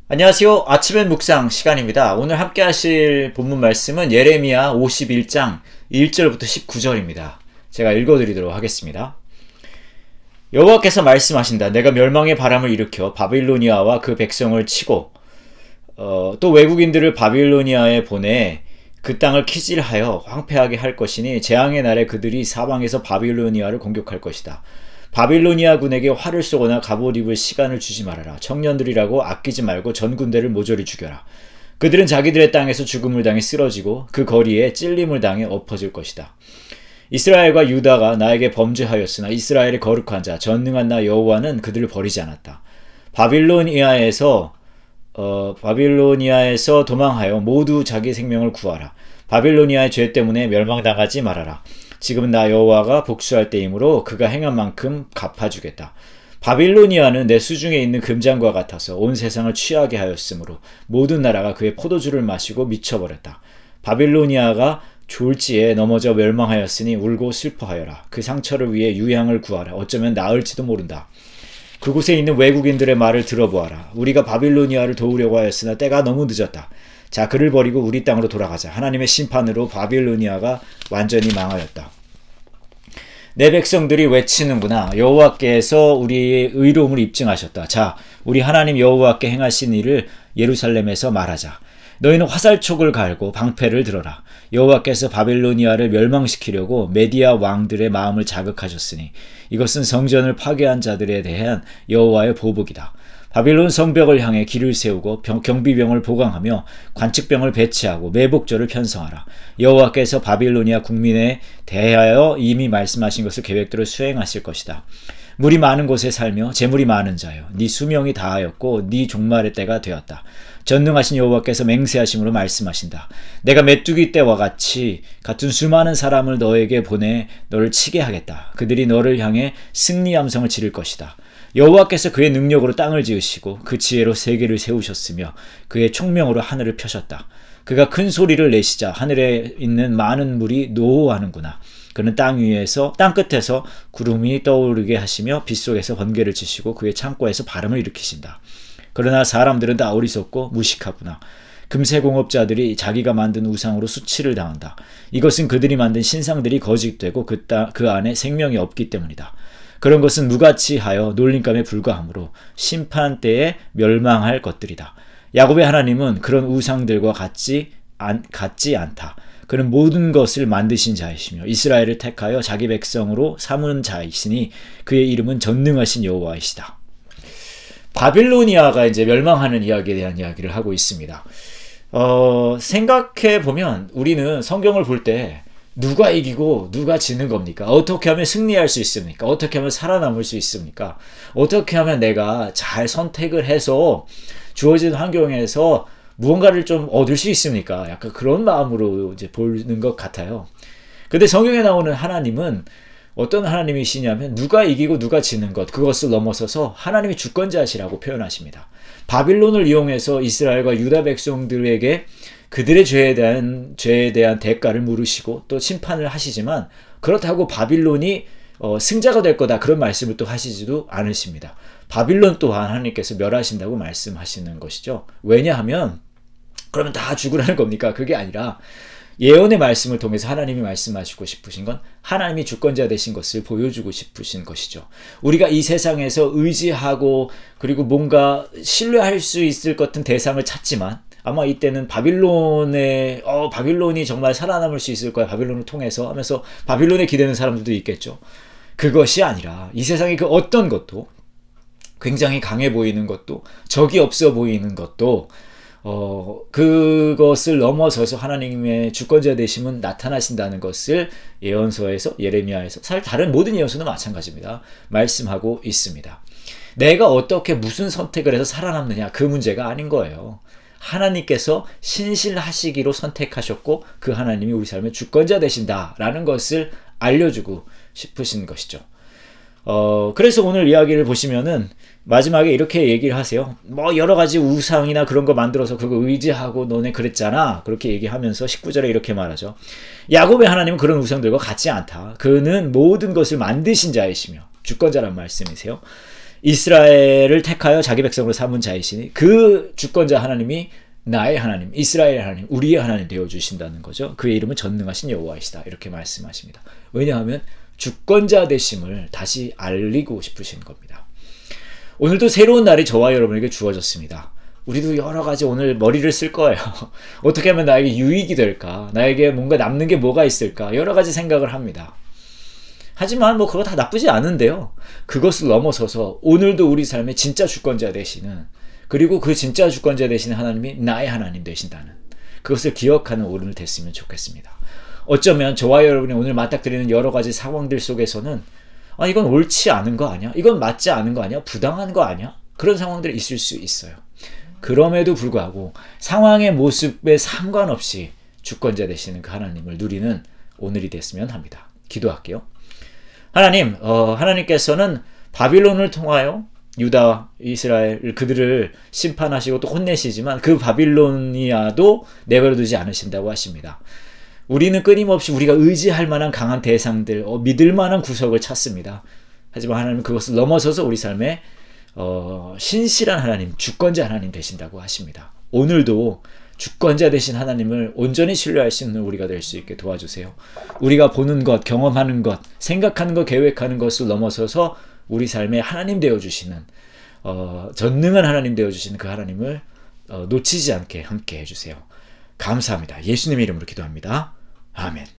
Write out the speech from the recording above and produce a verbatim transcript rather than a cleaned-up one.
안녕하세요. 아침엔 묵상 시간입니다. 오늘 함께 하실 본문 말씀은 예레미야 오십일 장 일 절부터 십구 절입니다. 제가 읽어드리도록 하겠습니다. 여호와께서 말씀하신다. 내가 멸망의 바람을 일으켜 바빌로니아와 그 백성을 치고 어, 또 외국인들을 바빌로니아에 보내 그 땅을 키질하여 황폐하게 할 것이니 재앙의 날에 그들이 사방에서 바빌로니아를 공격할 것이다. 바빌로니아 군에게 활을 쏘거나 갑옷 입을 시간을 주지 말아라. 청년들이라고 아끼지 말고 전 군대를 모조리 죽여라. 그들은 자기들의 땅에서 죽음을 당해 쓰러지고 그 거리에 찔림을 당해 엎어질 것이다. 이스라엘과 유다가 나에게 범죄하였으나 이스라엘의 거룩한 자 전능한 나 여호와는 그들을 버리지 않았다. 바빌로니아에서 어, 바빌로니아에서 도망하여 모두 자기 생명을 구하라. 바빌로니아의 죄 때문에 멸망당하지 말아라. 지금은 나 여호와가 복수할 때이므로 그가 행한 만큼 갚아주겠다. 바빌로니아는 내 수중에 있는 금장과 같아서 온 세상을 취하게 하였으므로 모든 나라가 그의 포도주를 마시고 미쳐버렸다. 바빌로니아가 졸지에 넘어져 멸망하였으니 울고 슬퍼하여라. 그 상처를 위해 유향을 구하라. 어쩌면 나을지도 모른다. 그곳에 있는 외국인들의 말을 들어보아라. 우리가 바빌로니아를 도우려고 하였으나 때가 너무 늦었다. 자, 그를 버리고 우리 땅으로 돌아가자. 하나님의 심판으로 바빌로니아가 완전히 망하였다. 내 백성들이 외치는구나. 여호와께서 우리의 의로움을 입증하셨다. 자, 우리 하나님 여호와께 행하신 일을 예루살렘에서 말하자. 너희는 화살촉을 갈고 방패를 들어라. 여호와께서 바빌로니아를 멸망시키려고 메디아 왕들의 마음을 자극하셨으니 이것은 성전을 파괴한 자들에 대한 여호와의 보복이다. 바빌론 성벽을 향해 길을 세우고 병, 경비병을 보강하며 관측병을 배치하고 매복절을 편성하라. 여호와께서 바빌로니아 국민에 대하여 이미 말씀하신 것을 계획대로 수행하실 것이다. 물이 많은 곳에 살며 재물이 많은 자여, 네 수명이 다하였고 네 종말의 때가 되었다. 전능하신 여호와께서 맹세하심으로 말씀하신다. 내가 메뚜기 때와 같이 같은 수많은 사람을 너에게 보내 너를 치게 하겠다. 그들이 너를 향해 승리 함성을 지를 것이다. 여호와께서 그의 능력으로 땅을 지으시고 그 지혜로 세계를 세우셨으며 그의 총명으로 하늘을 펴셨다. 그가 큰 소리를 내시자 하늘에 있는 많은 물이 노호하는구나. 그는 땅 위에서 땅 끝에서 구름이 떠오르게 하시며 빗속에서 번개를 치시고 그의 창고에서 바람을 일으키신다. 그러나 사람들은 다 어리석고 무식하구나. 금세공업자들이 자기가 만든 우상으로 수치를 당한다. 이것은 그들이 만든 신상들이 거짓되고 그, 땅, 그 안에 생명이 없기 때문이다. 그런 것은 무가치하여 놀림감에 불과하므로 심판 때에 멸망할 것들이다. 야곱의 하나님은 그런 우상들과 같지, 안, 같지 않다. 그는 모든 것을 만드신 자이시며 이스라엘을 택하여 자기 백성으로 삼은 자이시니 그의 이름은 전능하신 여호와이시다. 바빌로니아가 이제 멸망하는 이야기에 대한 이야기를 하고 있습니다. 어, 생각해 보면 우리는 성경을 볼 때 누가 이기고 누가 지는 겁니까? 어떻게 하면 승리할 수 있습니까? 어떻게 하면 살아남을 수 있습니까? 어떻게 하면 내가 잘 선택을 해서 주어진 환경에서 무언가를 좀 얻을 수 있습니까? 약간 그런 마음으로 이제 보는 것 같아요. 근데 성경에 나오는 하나님은 어떤 하나님이시냐면 누가 이기고 누가 지는 것, 그것을 넘어서서 하나님이 주권자시라고 표현하십니다. 바빌론을 이용해서 이스라엘과 유다 백성들에게 그들의 죄에 대한 죄에 대한 대가를 물으시고 또 심판을 하시지만 그렇다고 바빌론이 어, 승자가 될 거다 그런 말씀을 또 하시지도 않으십니다. 바빌론 또한 하나님께서 멸하신다고 말씀하시는 것이죠. 왜냐하면 그러면 다 죽으라는 겁니까? 그게 아니라 예언의 말씀을 통해서 하나님이 말씀하시고 싶으신 건 하나님이 주권자 되신 것을 보여주고 싶으신 것이죠. 우리가 이 세상에서 의지하고 그리고 뭔가 신뢰할 수 있을 것 같은 대상을 찾지만 아마 이때는 바빌론의 어 바빌론이 정말 살아남을 수 있을 거야. 바빌론을 통해서 하면서 바빌론에 기대는 사람들도 있겠죠. 그것이 아니라 이 세상의 그 어떤 것도 굉장히 강해 보이는 것도 적이 없어 보이는 것도 어 그것을 넘어서서 하나님의 주권자 되심은 나타나신다는 것을 예언서에서 예레미야에서 사실 다른 모든 예언서도 마찬가지입니다. 말씀하고 있습니다. 내가 어떻게 무슨 선택을 해서 살아남느냐 그 문제가 아닌 거예요. 하나님께서 신실하시기로 선택하셨고 그 하나님이 우리 삶의 주권자 되신다라는 것을 알려주고 싶으신 것이죠. 어, 그래서 오늘 이야기를 보시면은 마지막에 이렇게 얘기를 하세요. 뭐 여러 가지 우상이나 그런 거 만들어서 그거 의지하고 너네 그랬잖아. 그렇게 얘기하면서 십구 절에 이렇게 말하죠. 야곱의 하나님은 그런 우상들과 같지 않다. 그는 모든 것을 만드신 자이시며 주권자란 말씀이세요. 이스라엘을 택하여 자기 백성으로 삼은 자이시니 그 주권자 하나님이 나의 하나님, 이스라엘의 하나님, 우리의 하나님 되어주신다는 거죠. 그의 이름은 전능하신 여호와이시다. 이렇게 말씀하십니다. 왜냐하면 주권자 되심을 다시 알리고 싶으신 겁니다. 오늘도 새로운 날이 저와 여러분에게 주어졌습니다. 우리도 여러 가지 오늘 머리를 쓸 거예요. 어떻게 하면 나에게 유익이 될까? 나에게 뭔가 남는 게 뭐가 있을까? 여러 가지 생각을 합니다. 하지만 뭐 그거 다 나쁘지 않은데요. 그것을 넘어서서 오늘도 우리 삶의 진짜 주권자 되시는, 그리고 그 진짜 주권자 되시는 하나님이 나의 하나님 되신다는 그것을 기억하는 오늘 됐으면 좋겠습니다. 어쩌면 저와 여러분이 오늘 맞닥뜨리는 여러 가지 상황들 속에서는 아 이건 옳지 않은 거 아니야? 이건 맞지 않은 거 아니야? 부당한 거 아니야? 그런 상황들이 있을 수 있어요. 그럼에도 불구하고 상황의 모습에 상관없이 주권자 되시는 그 하나님을 누리는 오늘이 됐으면 합니다. 기도할게요. 하나님, 어, 하나님께서는 바빌론을 통하여 유다, 이스라엘 그들을 심판하시고 또 혼내시지만 그 바빌로니아도 내버려두지 않으신다고 하십니다. 우리는 끊임없이 우리가 의지할 만한 강한 대상들, 어, 믿을 만한 구석을 찾습니다. 하지만 하나님은 그것을 넘어서서 우리 삶에 어, 신실한 하나님, 주권자 하나님 되신다고 하십니다. 오늘도 주권자 되신 하나님을 온전히 신뢰할 수 있는 우리가 될 수 있게 도와주세요. 우리가 보는 것, 경험하는 것, 생각하는 것, 계획하는 것을 넘어서서 우리 삶에 하나님 되어주시는 어, 전능한 하나님 되어주시는 그 하나님을 어, 놓치지 않게 함께 해주세요. 감사합니다. 예수님의 이름으로 기도합니다. 아멘.